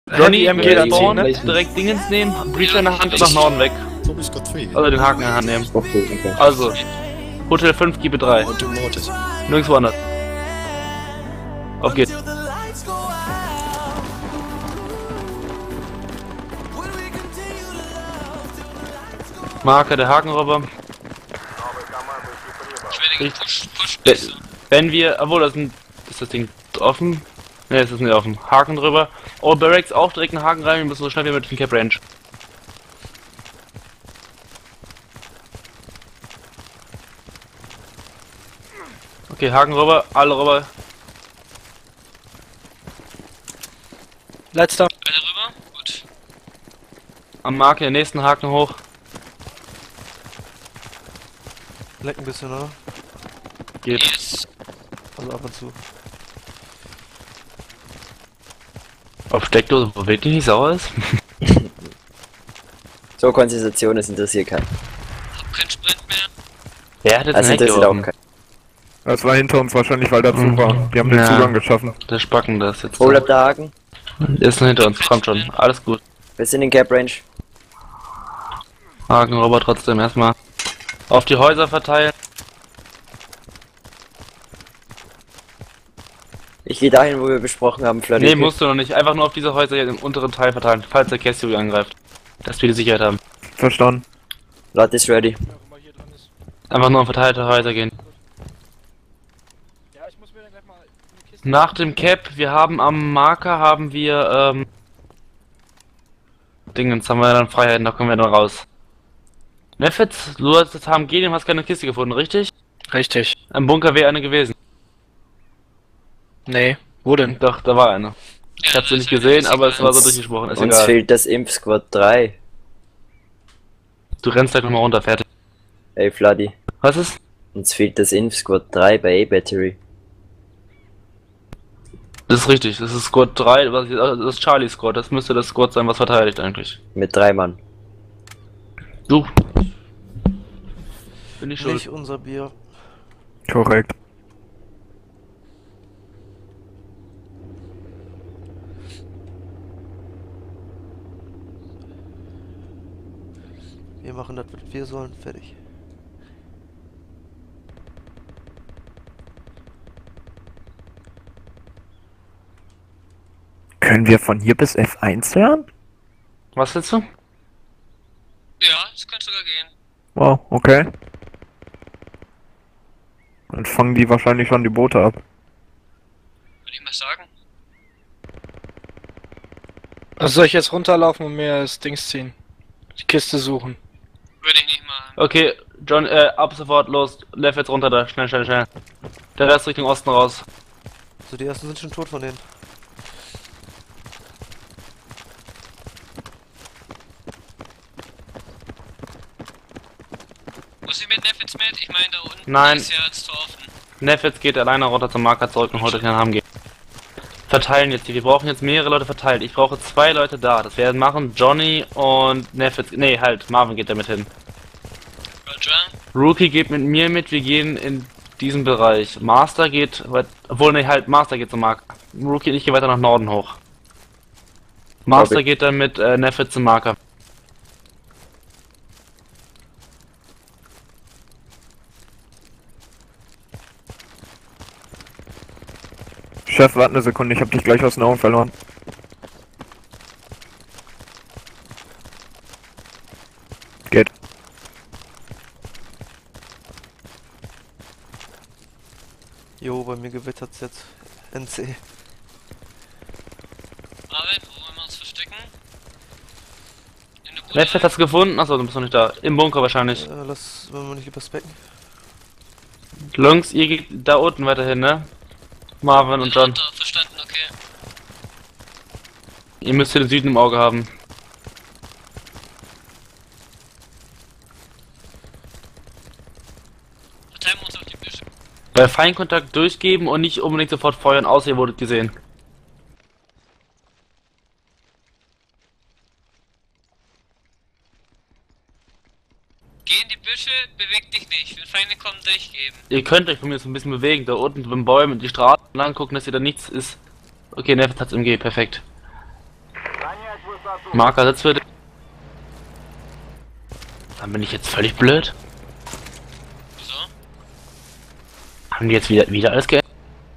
Johnny, MG wir dann spawnen, ziehen, ne? direkt Dingens nehmen, Breacher in der Hand und nach Norden weg. Also den Haken in der Hand nehmen. Okay. Also, Hotel 5, Gebe 3. Und du Mortis. Nirgendwo anders. Auf geht's. Marker, der Hakenrobber. Wenn wir, obwohl ist das Ding offen? Ne, ist das nicht offen. Haken drüber. Oh, Barracks auch direkt einen Haken rein, wir müssen so schnell wie mit dem Cap Range. Okay, Haken rüber, alle rüber. Letzter. Alle rüber? Gut. Am Marker, den nächsten Haken hoch. Leck ein bisschen, oder? Geht. Yes. Also ab und zu. Auf Steckdose, wo wirklich nicht sauer ist. So, Konzentration, das interessiert keinen. Hab keinen Sprint mehr. Wer hat jetzt Also einen Heck interessiert auch geworfen? keinen. Das war hinter uns wahrscheinlich, weil da zu war. Die haben den Ja. Zugang geschaffen. Der Spacken das jetzt. Hol ab der Haken. Ist noch hinter uns, kommt schon. Alles gut. Wir sind in Cap Range. Haken rüber trotzdem erstmal. Auf die Häuser verteilen. Ich gehe dahin, wo wir besprochen haben, Flirty. Nee, musst du noch nicht. Einfach nur auf diese Häuser hier im unteren Teil verteilen, falls der Cassio angreift. Dass wir die Sicherheit haben. Verstanden. Lot is ready. Einfach nur um verteilte Häuser gehen. Ja, ich muss mir dann gleich mal eine Kiste. Nach dem Cap, wir haben am Marker, haben wir, Dingens, haben wir dann Freiheiten, da kommen wir dann raus. Nefitz, du hast das HMG, du hast keine Kiste gefunden, richtig? Richtig. Im Bunker wäre eine gewesen. Nee. Wo denn? Doch, da war eine. Ich hab sie nicht gesehen, aber es war so durchgesprochen, ist Uns egal. fehlt das Imp Squad 3. Du rennst gleich nochmal runter, fertig. Ey, Flirty. Was ist? Uns fehlt das Imp Squad 3 bei A-Battery. Das ist richtig, das ist Squad 3, das ist Charlie Squad, das müsste das Squad sein, was verteidigt eigentlich. Mit 3 Mann. Du. Bin ich schuld. Nicht unser Bier. Korrekt. Wir machen das, was wir sollen. Fertig. Können wir von hier bis F1 lernen? Was willst du? Ja, das könnte sogar gehen. Wow, okay. Dann fangen die wahrscheinlich schon die Boote ab. Würde ich mal sagen. Also soll ich jetzt runterlaufen und mir das Dings ziehen? Die Kiste suchen. Würde ich nicht machen. Okay, John, ab sofort los, Lev jetzt runter da, schnell, schnell, schnell. Der Rest Richtung Osten raus. So, die ersten sind schon tot von denen. Muss ich mit Nefitz mit? Ich meine, da unten Nein. ist ja das Tor offen. Nefitz geht alleine runter zum Marker zurück und holt euch den HMG. Verteilen jetzt die, wir brauchen jetzt mehrere Leute verteilt. Ich brauche 2 Leute da, das werden machen Johnny und Nefitz, nee halt, Marvin geht damit hin. Roger. Rookie geht mit mir mit, wir gehen in diesen Bereich. Master geht, obwohl ne halt, Master geht zum Marker. Rookie und ich gehe weiter nach Norden hoch. Master geht dann mit Nefitz zum Marker. Chef, warte eine Sekunde, ich hab dich gleich aus den Augen verloren. Geht. Jo, bei mir gewittert's jetzt. NC. Marvin, wo wollen wir uns verstecken? In der Nefitz hat's gefunden, achso, du bist noch nicht da. Im Bunker wahrscheinlich. Lass, wenn wir nicht übers Becken. Jungs, ihr geht da unten weiterhin, ne? Marvin und John. Runter, verstanden, okay. Ihr müsst den Süden im Auge haben. Verteilen wir uns auf die Büsche. Bei Feindkontakt durchgeben und nicht unbedingt sofort feuern, außer ihr wurdet gesehen. Geh in die Büsche, beweg dich nicht. Wenn Feinde kommen, durchgeben. Ihr könnt euch von mir so ein bisschen bewegen, da unten beim Bäumen die Straßen lang gucken, dass ihr da nichts ist. Okay, Nefitz hat's MG, perfekt. Marker sitzt für dich. Dann bin ich jetzt völlig blöd. Wieso? Haben die jetzt wieder alles geändert?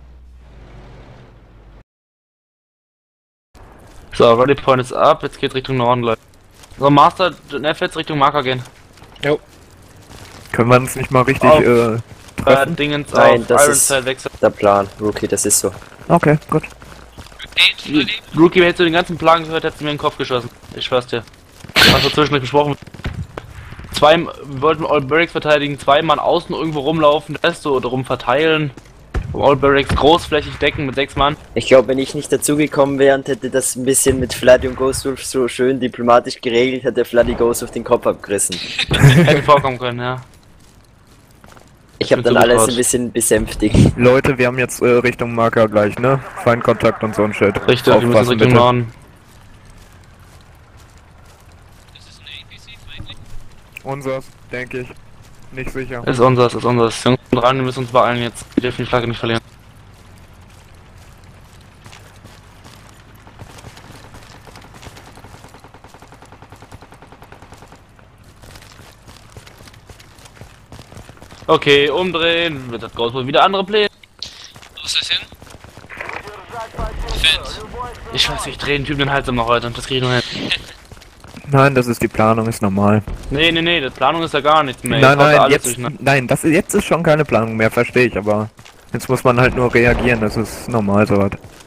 So, Ready Point ist ab, jetzt geht Richtung Norden, Leute. So, Master, Neff jetzt Richtung Marker gehen. Jo. Können wir uns nicht mal richtig Auf. treffen? Dingens Nein, auf das Ironside ist wechseln. der Plan, Rookie, das ist so. Okay, gut. Eight, Freddy. Rookie, hättest du den ganzen Plan gehört, hättest du mir in den Kopf geschossen. Ich schwör's dir. Was wir zwischendurch besprochen. Wir wollten All Barracks verteidigen, 2 Mann außen irgendwo rumlaufen, das so drum verteilen. All Barracks großflächig decken mit 6 Mann. Ich glaube, wenn ich nicht dazugekommen wäre und hätte das ein bisschen mit Floody und Ghostwolf so schön diplomatisch geregelt, hätte Floody Ghostwolf den Kopf abgerissen. Hätte vorkommen können, ja. Ich habe bin dann alles zugetraut. ein bisschen besänftigt. Leute, wir haben jetzt Richtung Marker gleich, ne? Feindkontakt und so ein Shit. Richtig, wir müssen Aufpassen, Richtung bitte. Norden. Ist es eine APC, feindlich? Unseres, denke ich. Nicht sicher. Ist unseres, ist unseres. Jungs und rein, wir müssen uns beeilen jetzt. Wir dürfen die Flagge nicht verlieren. Okay, umdrehen. Wird das Ghost wohl wieder andere Pläne? Wo ist das hin? Fett. Ich weiß, ich drehe den Typen den Hals um noch heute. Das kriege ich nur hin. Nein, das ist die Planung, ist normal. Nee, die Planung ist ja gar nichts mehr. Nein, Jetzt haut er nein, alles jetzt, durch, ne? nein, jetzt ist schon keine Planung mehr, verstehe ich, aber jetzt muss man halt nur reagieren, das ist normal sowas.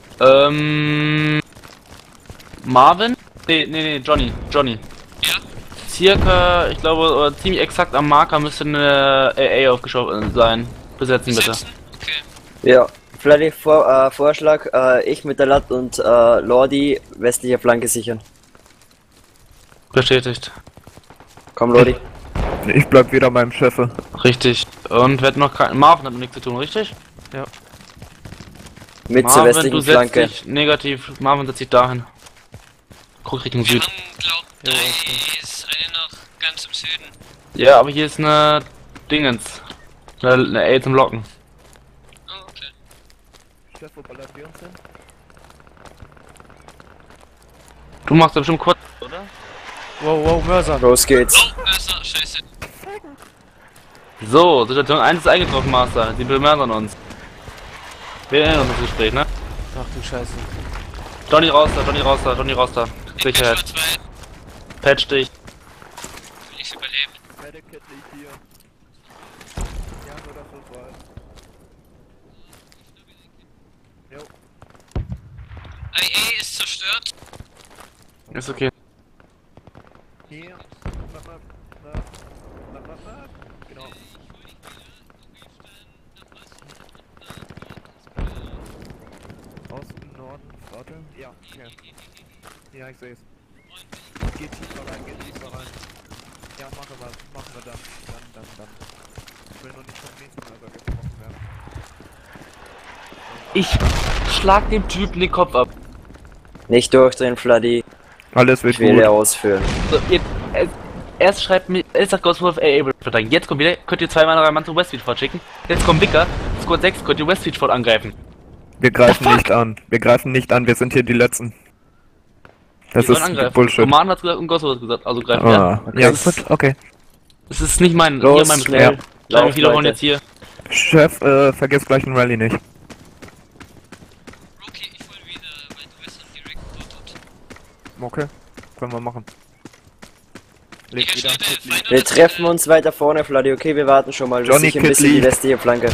Marvin? Nee, Johnny. Ja? Circa, ich glaube, oder ziemlich exakt am Marker müsste eine AA aufgeschoben sein. Besetzen bitte. Besetzen? Okay. Ja, Floody, Vorschlag, ich mit der Lat und Lordi westliche Flanke sichern. Bestätigt. Komm, Lordi. Ich bleib wieder beim Chefe. Richtig. Und wird noch kein. Marvin hat mit nichts zu tun, richtig? Mit zur Marvin, du westlichen setzt Flanke. dich negativ. Marvin setzt sich dahin. Guck Richtung Wir Süd. haben, glaub, 3 ist eine noch ganz im Süden. Ja, aber hier ist eine Dingens. Eine A zum Locken. Oh, okay. Chef, wo ballert wir uns hin? Du machst da bestimmt kurz, oder? Wow, Mörser. Los geht's. Oh, Messer, scheiße. So, Situation 1 ist eingetroffen, Master. Die bemördern uns. Wir erinnern uns das Gespräch, ne? Ach du Scheiße. Johnny raus da. Sicherheit. Ich bin 2. Patch dich. Will ich überleben? Medikit liegt hier. Ja, oder Fußball. Jo. IA ist zerstört. Ist okay. Hier. Genau. Osten, Norden, warte. Ja, okay. Ja, ich seh's. Geht tiefer rein. Ja, machen wir dann. Dann. Ich will nur nicht vom nächsten Mal gebrochen werden. Ich schlag dem Typen den Kopf ab. Nicht durchdrehen, Floody. Alles wird Ich will gut. ausführen. So, erst schreibt mir, erst sagt Ghostwolf AA verteidigen. Jetzt kommt wieder, könnt ihr 2 Mann, 3 Mann zu Westfleetford schicken. Jetzt kommt Wicker, Squad 6, könnt ihr Westfleetford angreifen. Wir greifen nicht an. Wir sind hier die Letzten. Das Die sollen ist angreifen. Bullshit. Roman hat's gesagt und Ghostwolf hat gesagt, also greifen Ah, wir an. ja, Das ist- gut, okay. Es ist nicht mein, Los, hier mein schnell. Befehl. Bleiben Lauf, wiederholen Leute. jetzt hier. Chef, vergiss gleich den Rally nicht. Rookie, ich hol wieder weiter western direkt dort. Okay, können wir machen. Leg Ich wieder. erschneide Feinde. Wir treffen uns weiter vorne, Floody. Okay, wir warten schon mal. Wir Johnny sichern ein bisschen die Kidley. westliche Flanke.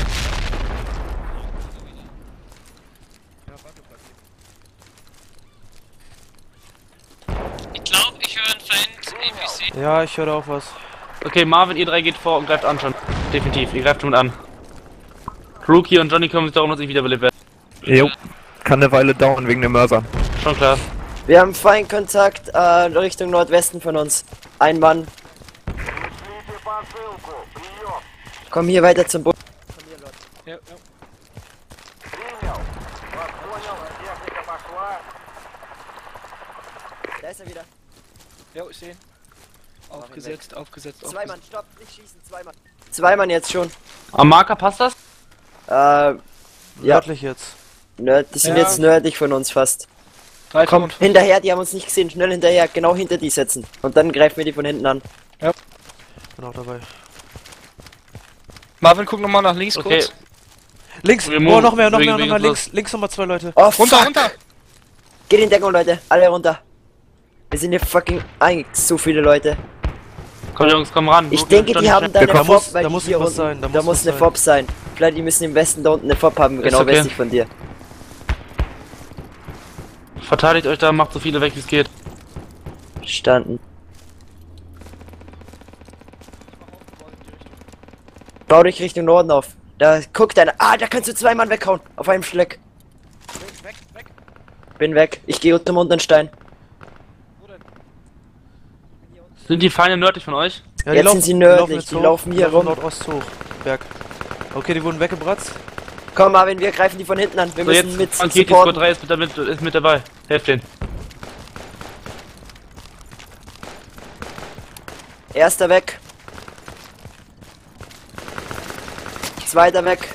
Ich glaube, ich höre einen Feind APC. Ja, ich höre auch was. Okay, Marvin, ihr 3 geht vor und greift an schon. Definitiv, ihr greift schon mit an. Rookie und Johnny kümmern sich darum, dass ich wiederbelebt werde. Jo, kann eine Weile dauern wegen dem Mörser. Schon klar. Wir haben Feindkontakt Richtung Nordwesten von uns. Ein Mann. Komm hier weiter zum Boot. Ja. Da ist er wieder. Ja, ich seh ihn. Aufgesetzt. Zwei Mann, stopp, nicht schießen, zwei Mann. Zwei Mann jetzt schon. Am Marker passt das? Ja, Nördlich jetzt. die sind Ja. jetzt nördlich von uns fast. Komm, hinterher, die haben uns nicht gesehen. Schnell hinterher, genau hinter die setzen. Und dann greifen wir die von hinten an. Bin auch dabei. Marvin, guck nochmal nach links Okay. kurz. Links! Wir Oh, noch mehr, noch wegen- mehr, noch wegen mehr. was? Links nochmal 2 Leute. Oh, Runter, fuck. runter! Geht in Deckung, Leute. Alle runter. Wir sind hier fucking so viele Leute. Komm Jungs, komm ran. Ich Rookie, denke, stand die haben schnell. da eine Da FOB, muss- weil da die muss hier was unten, sein, da da muss muss was eine sein. FOB sein. Vielleicht die müssen im Westen da unten eine FOB haben, Ist genau okay. westlich von dir. Verteidigt euch da, macht so viele weg wie es geht. Standen. Bau dich Richtung Norden auf. Da guckt einer. Ah, da kannst du 2 Mann weghauen. Auf einem Schleck. Bin weg. Ich gehe unter den Stein. Sind die Feinde nördlich von euch? Ja, Jetzt sind sie nördlich, jetzt die hoch, laufen hier rum. Nordost hoch. Berg. Okay, die wurden weggebratzt. Komm, Marvin, wir greifen die von hinten an. Wir So, müssen jetzt mit Panketi Squad supporten. 3 ist mit dabei. Helft den. Erster weg. Zweiter weg.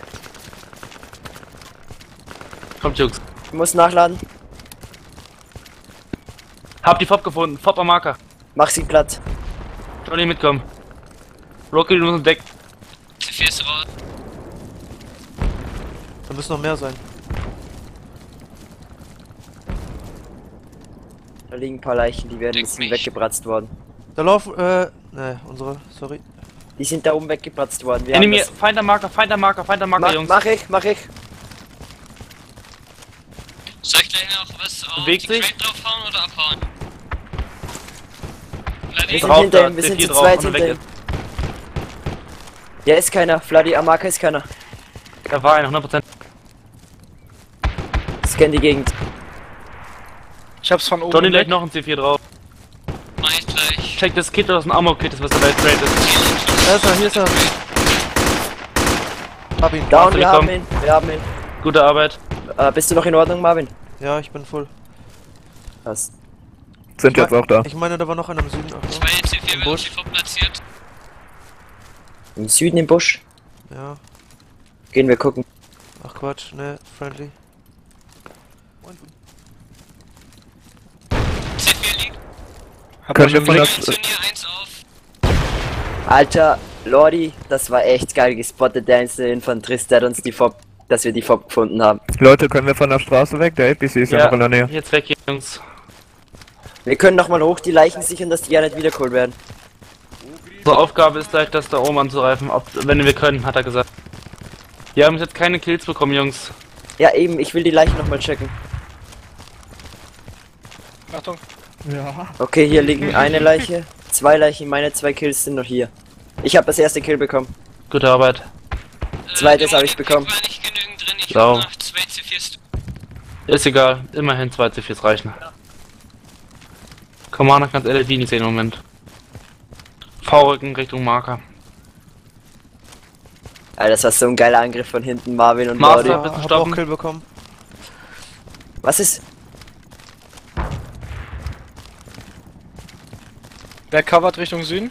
Kommt Jungs. Ich muss nachladen. Hab die FOB gefunden. FOB am Marker. Mach sie platt. Johnny mitkommen. Rocky, du musst entdecken. C4 ist raus. Da müssen noch mehr sein. Da liegen ein paar Leichen, die werden Deck jetzt mich. weggebratzt worden. Da laufen, ne, unsere, sorry. Die sind da oben weggebratzt worden. Wir Enemy, haben Feind am Marker, Feind am Marker, Feind am Marker, das. Jungs. Mach ich. Soll ich gleich noch was auf Bewegt die sich. Crate draufhauen oder abhauen? Wir Vladi, sind Drauf hinter da, ihm, wir sind C4 zu drauf zweit und hinter weg ihm. Ja, ist keiner. Vladi, am Marker ist keiner. Da war einer, 100%. Scan die Gegend. Ich hab's von oben. Johnny weg. legt noch ein C4 drauf. mach ich gleich. Check das Kit, das ist ein Ammo-Kit, das was dabei Trade ist. Da ist er, hier ist er. Hab ihn. Down, Warte, wir ich haben komm. ihn. Wir haben ihn. Gute Arbeit. Bist du noch in Ordnung, Marvin? Ja, ich bin voll. Passt. Sind jetzt auch da. Ich meine, da war noch einer im Süden. Ach, Zwei C4 Im werden auf Busch. die FOB platziert. Im Süden im Busch. ja. Gehen wir gucken. Ach Quatsch, ne, friendly. C4 liegt. Können wir von der... Turnier 1 auf. Alter, Lordi, das war echt geil gespottet, der einzelne Infanterist, der hat uns die FOB, dass wir die FOB gefunden haben. Leute, können wir von der Straße weg? Der APC ist ja noch in der Nähe. Jetzt weg hier, Jungs. Wir können nochmal hoch die Leichen sichern, dass die ja nicht wiedergeholt werden. Unsere Aufgabe ist gleich, das da oben anzureifen, wenn wir können, hat er gesagt. Wir haben jetzt keine Kills bekommen, Jungs. Ja eben, ich will die Leichen nochmal checken. Achtung. Okay, hier liegen eine Leiche, 2 Leichen, meine 2 Kills sind noch hier. Ich habe das erste Kill bekommen. Gute Arbeit. Zweites Im habe ich Augenblick bekommen. war nicht genügend drin. Ich Sau. hab noch 2 C4s. Ist egal, immerhin 2 C4s reichen. Commander kannst LED nicht sehen im Moment. V-Rücken Richtung Marker. Alter, das war so ein geiler Angriff von hinten, Marvin und Master. Lordi. bisschen Hab auch stoppen. Kill bekommen. Was ist? Wer covert Richtung Süden?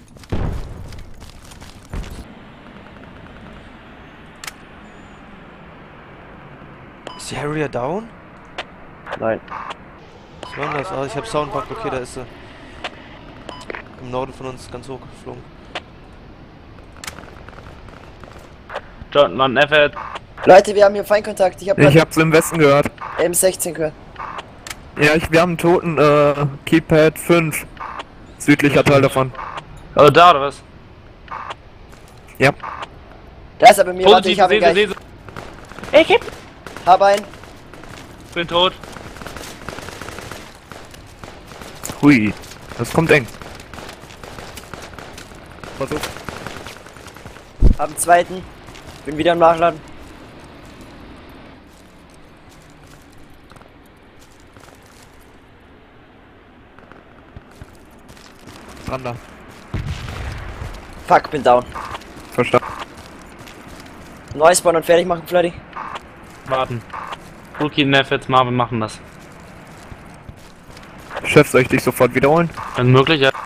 Ist die Harrier down? Nein. Was war denn das? Ah, ich hab Soundpack, okay, da ist sie. Im Norden von uns, ganz hoch geflogen. John, Mann, Effort. Leute, wir haben hier Feindkontakt. Ich habe Ich hab's im Westen gehört. M16 gehört. Ja, wir haben einen toten, Keypad 5. Südlicher Teil davon. Also da, oder was? Ja. Da ist er bei mir, warte, ich habe ihn gleich. Ich Hab einen. bin tot. Hui. Das kommt eng. Versuch. Hab einen zweiten. Bin wieder am Nachladen. Dran da. Fuck, bin down. Verstanden. Neuespawn und fertig machen, Freddy. Warten. Rookie, Neffets, Marvin machen das. Chef, soll ich dich sofort wiederholen? Wenn möglich, ja.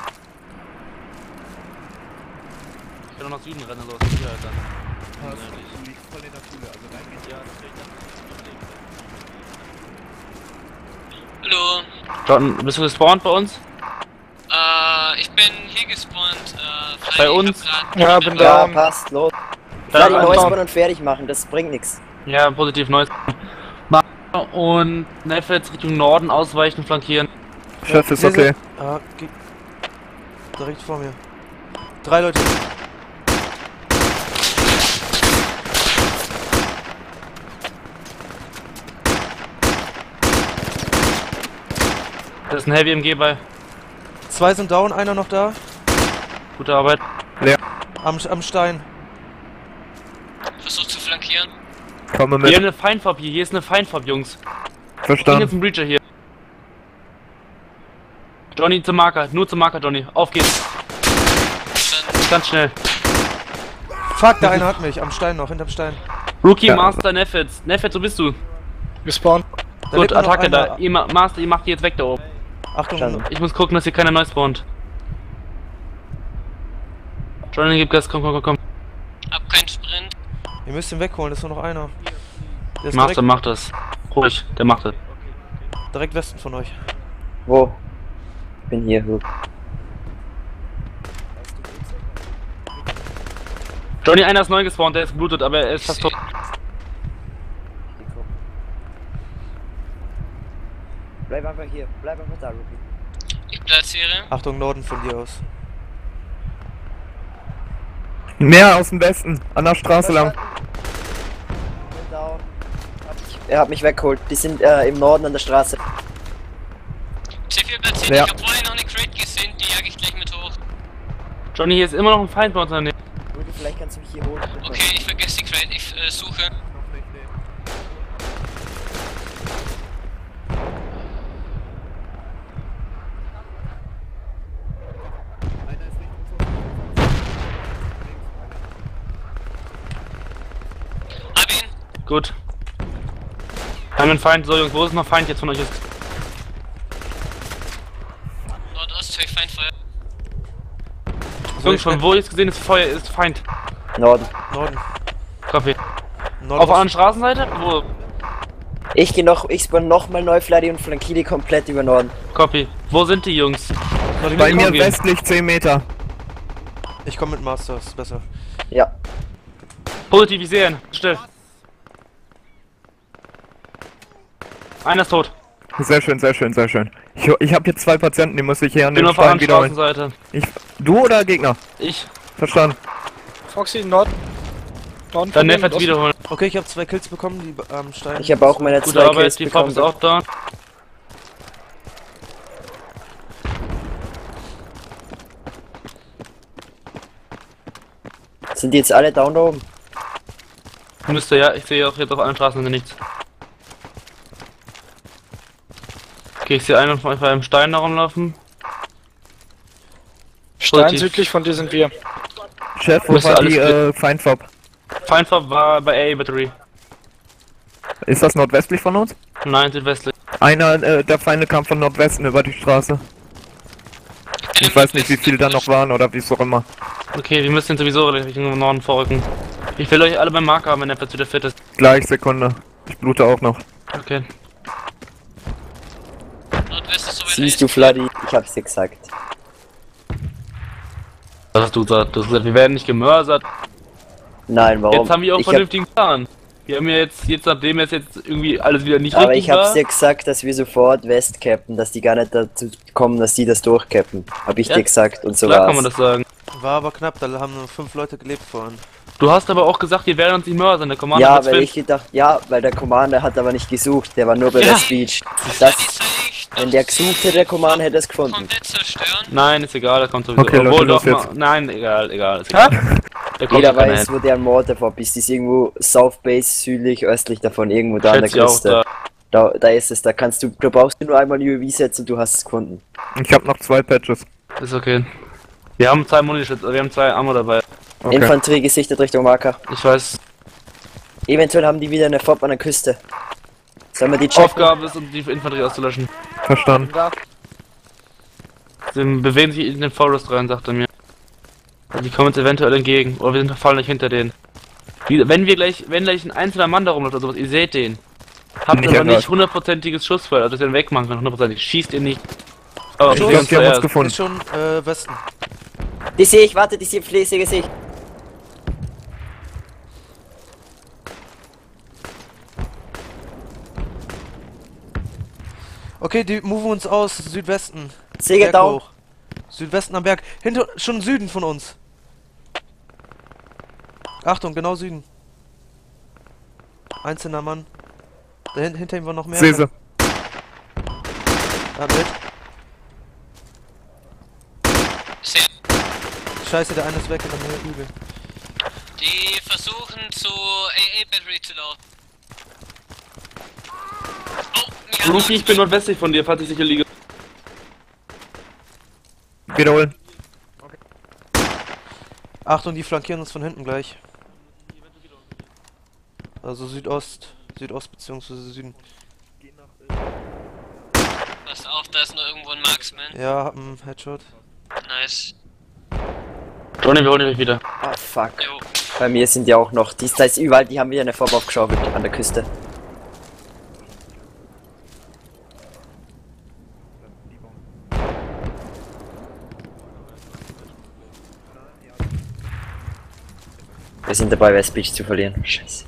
Ich kann noch nach Süden rennen, los. Hier, dann. Du liegst voll in der Schule, also dein Ja, das krieg ich dann. Hallo. John, bist du gespawnt bei uns? Ich bin hier gespawnt, Bei ich hab uns? grad- Ja, bin Ja, da. passt, los. Da- Fladdy da- Neuspawnen und fertig machen, das bringt nichts. Ja, positiv neues. Und Nefels Richtung Norden ausweichen, flankieren. Chef ist Hier okay. sind- Ah, direkt vor mir. 3 Leute. Da ist ein Heavy MG bei. 2 sind down, einer noch da. Gute Arbeit. Am Stein. Versuch zu flankieren. Komme Hier mit. eine Feindfarb hier ist eine Feindfarb, Jungs. Bring jetzt Verstanden. einen Breacher hier. Johnny zum Marker, nur zum Marker, Johnny. Auf geht's. Ganz schnell. Fuck, der eine hat mich. Am Stein noch, hinterm Stein. Rookie, Ja. Master, Nefels. Nefels, wo bist du? Gespawnt. Da Gut, lebt nur noch Attacke da. einer. Ihr Master, ihr macht die jetzt weg da oben. Achtung, Verstanden. Ich muss gucken, dass hier keiner neu spawnt. Johnny, gib Gas, komm. Hab keinen Sprint. ihr müsst ihn wegholen, ist nur noch einer. Der ist Master direkt, macht das. Ruhig, der macht das. direkt Westen von euch. Wo? Bin hier, Hook. Johnny, einer ist neu gespawnt, der ist geblutet, aber er ist fast tot. Bleib einfach hier, bleib einfach da, Rookie. Ich platziere. Achtung, Norden von dir aus. Mehr aus dem Westen, an der Straße lang. Bin down. Er hat mich weggeholt, die sind im Norden an der Straße. C4 platziert. Ja. Ich hab vorhin noch eine Crate gesehen, die jag ich gleich mit hoch. Johnny, hier ist immer noch ein Feind bei uns in der Nähe. Rookie, vielleicht kannst du mich hier holen. Guck mal. Okay, ich vergesse die Crate. Ich suche. Noch nicht, nee. Einer ist Richtung Zone. Hab ihn. Gut. Wir haben einen Feind. So, Jungs, wo ist noch Feind jetzt von euch? Nordost, höre ich Feindfeuer. Jungs, von wo ich es gesehen ist, Feuer ist Feind. Norden. Norden. Kaffee. Nordost. Auf der anderen Straßenseite? Wo? Ich spawn nochmal neu, Fladdy, und flankiere die komplett über Norden. Copy. Wo sind die Jungs? Warte, Bei mir gehen. westlich 10 Meter. Ich komme mit Master, ist besser. Ja. Positiv, ich sehe ihn. Still. Einer ist tot. Sehr schön, sehr schön, sehr schön. Ich habe jetzt 2 Patienten, die muss ich hier an Bin den auf der Stein anderen wiederholen. Straßenseite. Du oder Gegner? Ich. Verstanden. Foxy, Norden. Norden Dann von mir, Nefels Osten. wiederholen. Okay, ich habe 2 Kills bekommen, die am Stein. Ich habe auch meine Gute 2 Kills Arbeit, die Farb bekommen. ist auch da. Sind die jetzt alle down da oben? Müsste ja, ich sehe auch jetzt auf allen Straßen nichts. Okay, ich sehe einen von euch beim Stein da rumlaufen. Stein Positiv. südlich von dir sind wir. Chef, wo Müsste war alles die fit. Feindfarb? Feindfarb war bei A Battery. Ist das nordwestlich von uns? Nein, südwestlich. Einer der Feinde kam von Nordwesten über die Straße. Ich weiß nicht, wie viele da noch waren oder wie es auch immer. Okay, wir müssen sowieso Richtung Norden vorrücken. Ich will euch alle beim Marker haben, wenn der Platz wieder fit ist. Gleich, Sekunde. Ich blute auch noch. Okay. Nordwest ist soweit. Siehst du, Fladdy? Ich hab's dir gesagt. Was hast du gesagt? Du hast gesagt, wir werden nicht gemörsert. Nein, warum? Jetzt haben wir auch Ich hab- vernünftigen Plan. Wir haben ja jetzt nachdem jetzt irgendwie alles wieder nicht Aber richtig ich hab's war. dir gesagt, dass wir sofort West cappen, dass die gar nicht dazu kommen, dass die das durchcappen. Hab ich Ja, dir gesagt und so Klar war's. kann man das sagen. War aber knapp, da haben nur 5 Leute gelebt vorhin. Du hast aber auch gesagt, wir werden uns nicht mörsern. Der Commander Ja, wird's weil fit. ich gedacht, ja, weil der Commander hat aber nicht gesucht, der war nur bei Ja. der Speech. Das, wenn der gesucht hätte, der Commander hätte es gefunden. Komplett zerstören. Nein, ist egal, da kommt sowieso. Okay, Leute, Obwohl, los doch mal. jetzt. Nein, egal, ist egal. Der kommt Jeder doch keiner weiß, hin. wo der Mortarpop ist. Die ist irgendwo South Base, südlich, östlich davon, irgendwo da an der Schätze ich auch Küste. da. Da ist es, da kannst du brauchst nur einmal UAV setzen und du hast es gefunden. Ich habe noch 2 Patches. Ist okay. Wir haben 2 Munitions, wir haben 2 Ammo dabei. Okay. Infanterie gesichtet Richtung Marker. Ich weiß, Eventuell haben die wieder eine FOB an der Küste. Sollen wir die checken? Aufgabe ist, um die Infanterie auszulöschen. Verstanden. Da. Sie bewegen sich in den Forest rein, sagt er mir. Also die kommen uns eventuell entgegen. Oder fallen nicht hinter denen. Wenn gleich ein einzelner Mann da rumläuft oder sowas, ihr seht den. Habt Nicht aber angreifen. nicht hundertprozentiges Schussfeuer, also dass ihr ihn wegmachen könnt, hundertprozentig. Schießt ihr nicht. Oh, Schuss. Die haben uns zuerst. gefunden. Ist schon Westen. Die sehe ich, warte, die sehe ich. Okay, die moven uns aus Südwesten. Säge Berg down. hoch. Südwesten am Berg. Hinter, schon Süden von uns. Achtung, genau Süden. Einzelner Mann. Hinter ihm war noch mehr. Sese. Ja, mit. Sehr. Scheiße, der eine ist weg in der Nähe. Übel. Die versuchen zu AA Battery zu laufen. Oh, ja. Rookie, ich bin nordwestlich von dir, falls ich sicher liege. Wiederholen. Achtung, die flankieren uns von hinten gleich. Also Südost bzw. Süden. Pass auf, da ist nur irgendwo ein Marksman. Ja, hab einen Headshot. Nice. Johnny, wir holen dich wieder. Ah, fuck. Jo. Bei mir sind die auch noch. Da ist überall, die haben wieder eine Farbe aufgeschaufelt an der Küste. Wir sind dabei, West Beach zu verlieren. Scheiße.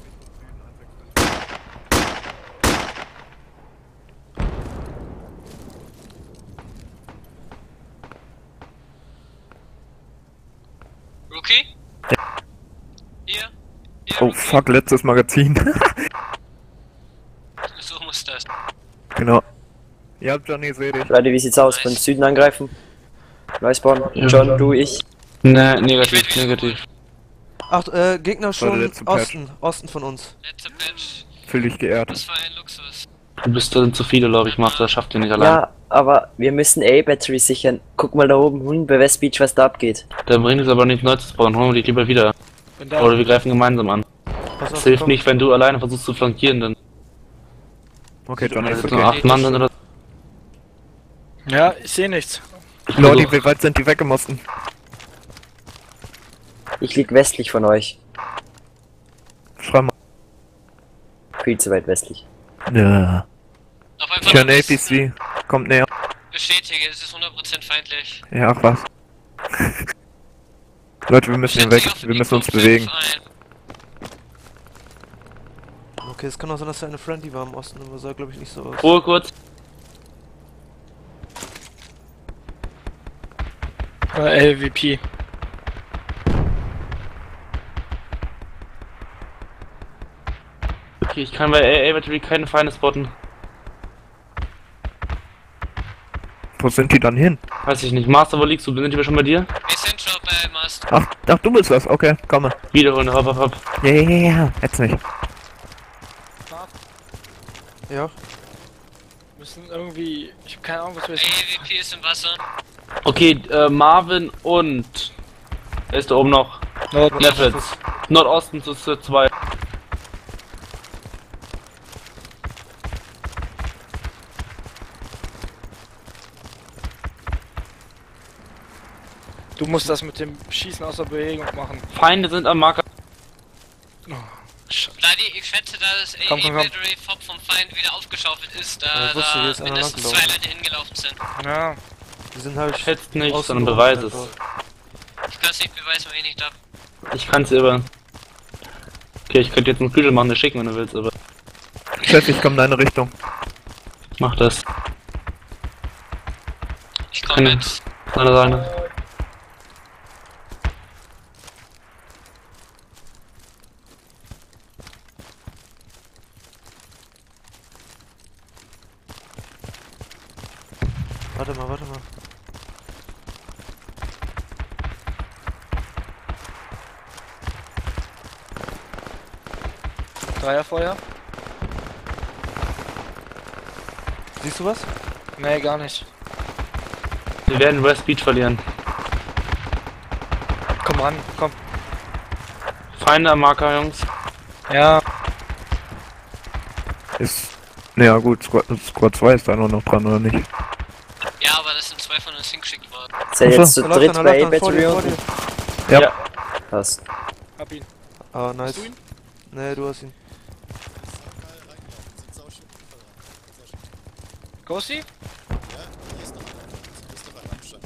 Rookie? Hier? Hier, Oh Rookie. fuck, letztes Magazin. So muss das. Genau. Ja, Johnny, seh dich. Leute, wie sieht's aus? Von Süden angreifen? Neuespawn? John, du, ich. Ne, negativ, negativ. Ach, Gegner schon letzte Patch. Osten von uns. Letzter Patch. Fühl dich geehrt. Das war ein Luxus. Du bist da zu viele, glaube ich, macht das schafft ihr nicht allein. Ja, aber wir müssen A-Battery sichern. Guck mal da oben hin bei West Beach, was da abgeht. Da bringt es aber nichts Neues zu bauen, holen wir die lieber wieder. Bin da. Oder wir greifen gemeinsam an. Pass auf, Es hilft komm. nicht, wenn du alleine versuchst zu flankieren, dann Okay, Johnny, ist sind nur okay. 8 Mann sind oder. Ja, ich sehe nichts. Lordi, wie weit sind die weggemosten? Ich lieg westlich von euch. Schreib mal. Viel zu weit westlich. Ja. Auf Ich einfach höre nur ein APC. Kommt näher. bestätige, es ist 100% feindlich. Ja, ach was. Leute, wir müssen hier weg. Schätze auf Wir müssen uns Info bewegen. 5 ein. Okay, es kann auch sein, dass da eine Friendly war im Osten, aber sah glaube ich nicht so aus. Ruhe kurz. LVP. Okay, ich kann bei AA Battery keine Feinde spotten. Wo sind die dann hin? Weiß ich nicht. Master, wo liegst du? Sind die schon bei dir? Wir sind schon bei Mast. Ach, du bist das. Okay, komme. Wiederholen, hopp, hopp, hopp. Ja, jetzt nicht. Ja, Müssen irgendwie. Ich hab keine Ahnung, was wir jetzt. AVP ist im Wasser. Okay, Marvin und. Wer ist da oben noch? Nefitz. Nordosten zu 2. Du musst das mit dem Schießen aus der Bewegung machen. Feinde sind am Marker. Vladi, ich schätze, da das Komm. AA-Battery Fob vom Feind wieder aufgeschaufelt ist, Ja, ich wusste, hier da ist einer mindestens langgelaufen. 2 Leute hingelaufen sind. Ja. die sind halt. Schätzt nicht, außen sondern rum beweis es. einfach. Ich kann es nicht beweisen, weil ich nicht darf. Ich kann's über. Okay, ich könnte jetzt einen Screenshot machen, dir schicken, wenn du willst, aber. Chef, ich komme in deine Richtung. Mach das. Ich komme Keine- mit. Alle sagen. Warte mal. Dreierfeuer? Siehst du was? Nee, gar nicht. Wir werden West Beach verlieren. Komm ran, komm. Feinde am Marker, Jungs. Ja. Ist. Naja, gut, Squad 2 ist da nur noch dran, oder nicht? Ja, aber das sind 2 von uns hingeschickt worden. Seid ihr Ach jetzt so. zu Da läuft dritt einer, bei läuft einer, vor A-Battery dir, vor unten? dir. Ja. Ja. Passt. Hab ihn. Ah, nice. Hast du ihn? Nee, du hast ihn. Ghosty? Ja, hier ist noch einer. Ist doch ein Abstand.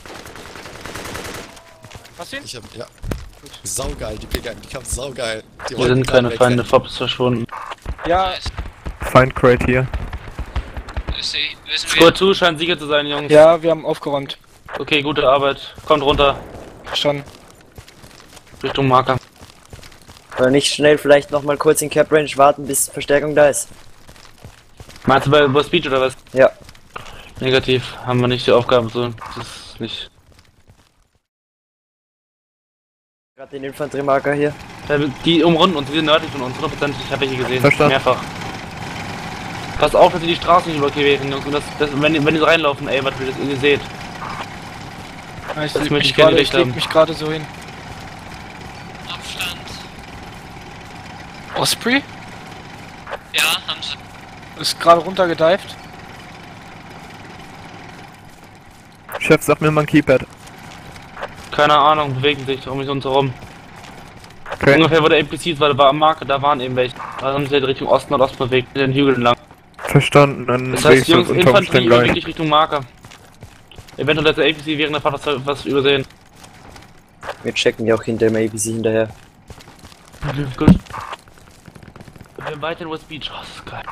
Hast du ihn? Ich hab, ja. Saugeil, die PKM, die kam saugeil. Die Hier wollten sind keine gerade Feinde, wegrennen. Fob ist verschwunden. Ja, Find Crate hier. Wissen wir. Score 2 scheint Sieger zu sein, Jungs. ja, wir haben aufgeräumt. Okay, gute Arbeit. Kommt runter. Verstanden. Richtung Marker. Oder nicht schnell vielleicht nochmal kurz in Cap Range warten, bis Verstärkung da ist. Meinst du bei Speech oder was? Ja. Negativ. Haben wir nicht die Aufgabe so. Das ist nicht. Gerade den Infanteriemarker hier. Die umrunden uns, die sind nördlich von uns, 100%. Ich habe welche gesehen. Verstanden. Mehrfach. Passt auf, dass ihr die Straßen nicht blockieren, Jungs. Und wenn die so reinlaufen, ey, was ihr seht. Ja, ich Das leg möchte mich ich gerne gerade nicht haben. gerade so hin. Abstand. Osprey? Ja, haben sie. Ist gerade runtergedived. Chef, sag mir mal ein Keypad. Keine Ahnung, bewegen sich um mich uns herum. Okay. Ungefähr wo der NPCs war am Marker, da waren eben welche. Da haben sie sich Richtung Ost-Nordost bewegt, in den Hügeln lang. Verstanden, dann Das sehe heißt, ich Jungs, uns unter Infanterie Umständen gleich. wirklich Richtung Marker. Eventuell hat der APC während der Fahrt was übersehen. Wir checken ja auch hinter dem ABC hinterher. Gut. Wir haben weiter in West Beach. Oh, das ist geil.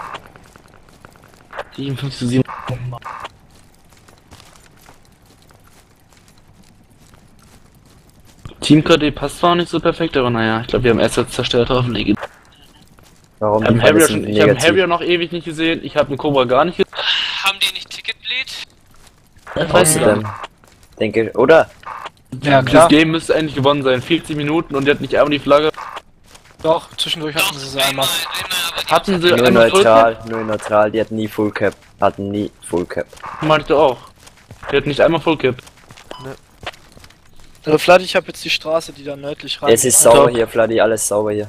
57 zu 7. Team KD passt zwar nicht so perfekt, aber naja, ich glaube, wir haben Assets zerstört hoffentlich. Warum? Ich habe Die Feinde Harrier, sind ich hab negativ. Harrier noch ewig nicht gesehen, ich habe einen Cobra gar nicht gesehen. Haben die nicht Ticketbleed? Weißt du denn? Denke, oder? Ja, Das klar. Game müsste eigentlich gewonnen sein. 40 Minuten und die hat nicht einmal die Flagge. Doch, zwischendurch hatten sie sie einmal. aber die Hatten sie Nur einmal Full Cap? neutral, nur neutral, die hatten nie Full Cap. Hatten nie Full Cap. Meinte du auch. Die hat nicht einmal Full Cap. Also Vlad, ich habe jetzt die Straße, die da nördlich rein. Es ist sauber hier, Fladdy, alles sauber hier.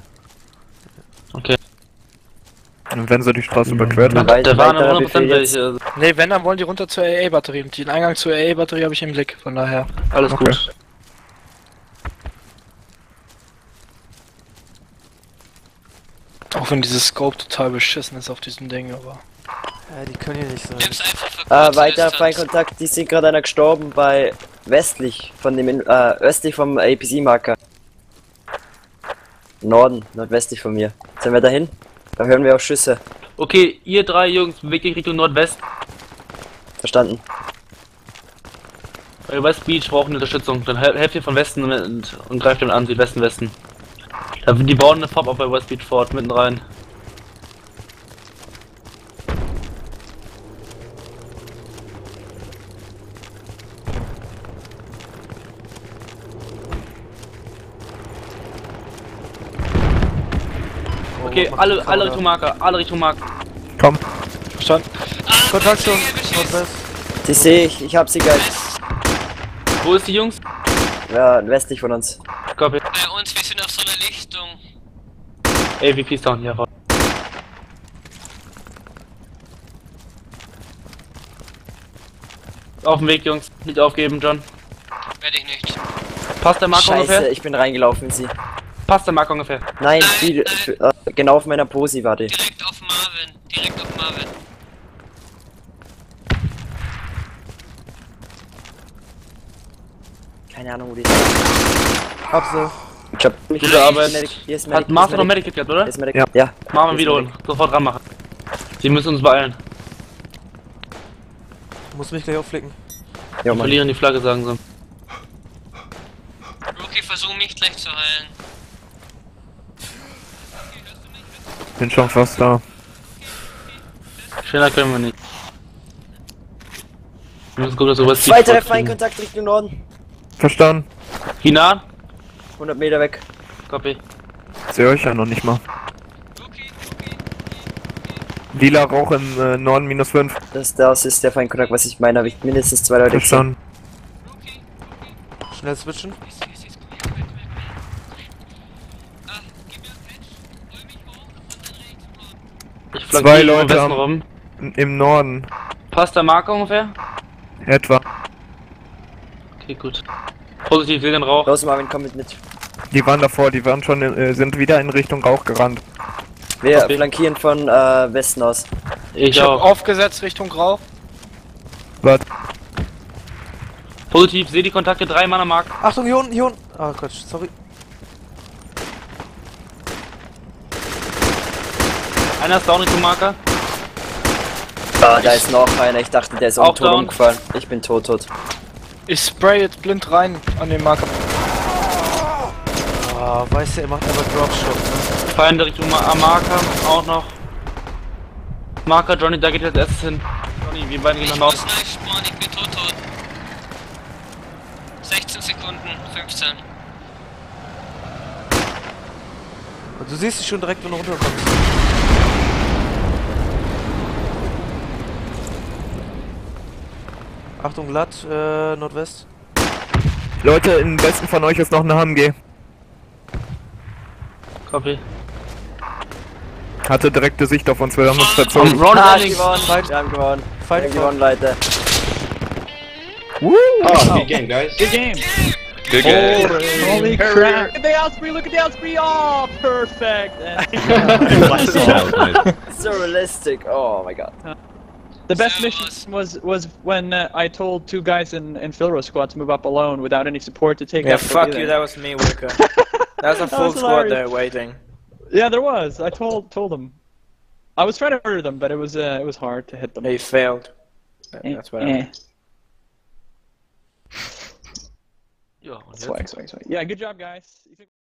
Und wenn sie die Straße überquert haben. Weit- Da waren weiterer 100% Befehl jetzt. welche. Ne, wenn, dann wollen die runter zur AA-Batterie. Und den Eingang zur AA-Batterie habe ich im Blick, von daher. Alles Okay. gut. Auch wenn dieses Scope total beschissen ist auf diesem Ding, aber. Ja, die können hier nicht sein. nimm's einfach für kurze Weiter Distanz. Feindkontakt, die sind gerade einer gestorben bei westlich von dem, östlich vom APC-Marker. Norden, nordwestlich von mir. Sind wir dahin? Da hören wir auch Schüsse. Okay, ihr drei Jungs, bewegt euch Richtung Nordwest. Verstanden. Weil West Beach braucht eine Unterstützung. Dann helft ihr von Westen und greift den an, Südwesten, Westen. Die bauen eine Pop-Up bei West Beach Fort mitten rein. Okay, alle Richtung Marker, alle Richtung Marker. Komm. Verstanden? Kontakt schon, Beschissen. Nordwest. Die sehe ich hab sie gleich. Wo ist die Jungs? Ja, westlich von uns. Copy. Bei uns, wir sind auf so einer Lichtung. AVP ist down, ja. Auf dem Weg, Jungs. Nicht aufgeben, John. Werde ich nicht. Passt der Marker Scheiße, ungefähr? ich bin reingelaufen in sie. Passt der Marker ungefähr? Nein, Nein, die, nein. genau auf meiner Posi war die. Direkt auf Marvin. Direkt auf Marvin. Keine Ahnung, wo die ist. Hab sie. Ich hab mich Gute Arbeit. Hier ist Hat Master noch Medikit gehabt, oder? Hier ist Medic. Ja. Ja. Machen wir wiederholen. Sofort ranmachen. Sie müssen uns beeilen. Du musst mich gleich aufflicken. Ja, Wir Mann. verlieren die Flagge, sagen sie. Rookie, versuch mich gleich zu heilen. Bin schon fast da. Schneller können wir nicht. Wir müssen gucken, dass wir West Beach Weiterer Fort kriegen. Feindkontakt Richtung Norden. Verstanden. Wie nah? 100 Meter weg. Copy. Sehe euch ja noch nicht mal. Lila Rauch im Norden -5. Das ist der Feindkontakt, was ich meine. Habe ich mindestens 2 Leute gesehen. Verstanden. Schnell switchen. Ich Zwei flankiere Leute im Westen am- rum. Im Norden. Passt der Marker ungefähr? Etwa. Okay, gut. Positiv, sehen den Rauch. Los, Marvin, komm mit. Die waren davor, die waren schon sind wieder in Richtung Rauch gerannt. Wir Okay. flankieren von Westen aus. Ich Ich habe auch. aufgesetzt Richtung Grau. Was? Positiv, sehe die Kontakte, 3 Mann am Markt. Achtung, hier unten, hier unten. Ah, Quatsch, sorry. Einer ist down Richtung Marker. Ah, da ist noch einer. Ich dachte, der ist Auch auch tot down. umgefallen. Ich bin tot. Ich spray jetzt blind rein an den Marker. Ah, weißt du, er macht einfach Dropshot. Ne? Feinde Richtung Marker, auch noch. Marker, Johnny, da geht jetzt erstes hin. Johnny, wir beiden gehen nach Ich Norden. muss live spawnen, ich bin tot. 16 Sekunden, 15. Und du siehst dich schon direkt, wenn du runterkommst. Achtung, glatt, Nordwest. Leute, im Westen von euch ist noch eine HMG. Copy. Hatte direkte Sicht auf uns, wir haben uns Am verzogen. Round Ah, Ending. gewonnen. Wir haben gewonnen. Wir Feind haben gewonnen, Leute. Oh, good game, guys. Good game. Good game. Holy crap. Look at the outspree, look at the outspree. Oh, perfect. So realistic. Oh my god. The best So mission was when I told 2 guys in Philro squad to move up alone without any support to take Yeah, out fuck the you, leader. that was me, Wicker. That was a That full was squad hilarious. there waiting. Yeah, there was. I told them. I was trying to murder them, but it was hard to hit them. He failed. Eh, That's what eh. happened. Ja, und jetzt? Swag. Yeah, good job, guys.